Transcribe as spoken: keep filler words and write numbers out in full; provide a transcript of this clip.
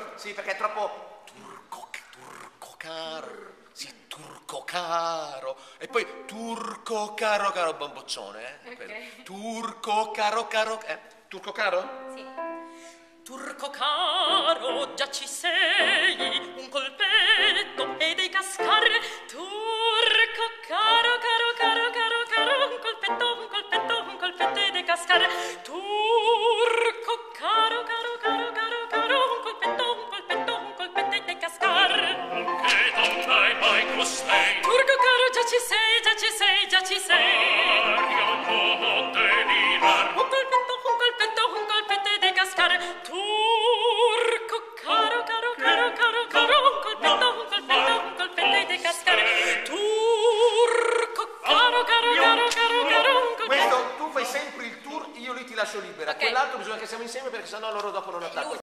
Turco? Sì, perché è troppo... Turco, turco caro. Sì, turco caro. E poi turco caro caro bamboccione, eh? Ok. Turco caro caro... Eh? Turco caro? Sì. Turco caro, già ci sei, un colpetto e dei cascare. Turco caro, caro, caro, caro, caro, un colpetto, un colpetto, un colpetto e dei cascare. Turco caro, caro, caro, caro, caro, un colpetto, un colpetto, un colpetto e dei cascare. Che non dai mai costei. Turco caro, già ci sei, già ci sei, già ci sei. Mario non devi dar. Un colpetto, un colpetto, un colpetto e dei cascare. Turco caro, caro, caro, caro, caro, un colpetto, un colpetto, un colpetto e dei cascare. Turco caro, caro, caro, caro, caro, un colpetto. Questo, tu fai sempre il tour, io lì ti lascio libera. Ok. Quell'altro bisogna che siamo insieme perché sennò loro dopo non attaccano.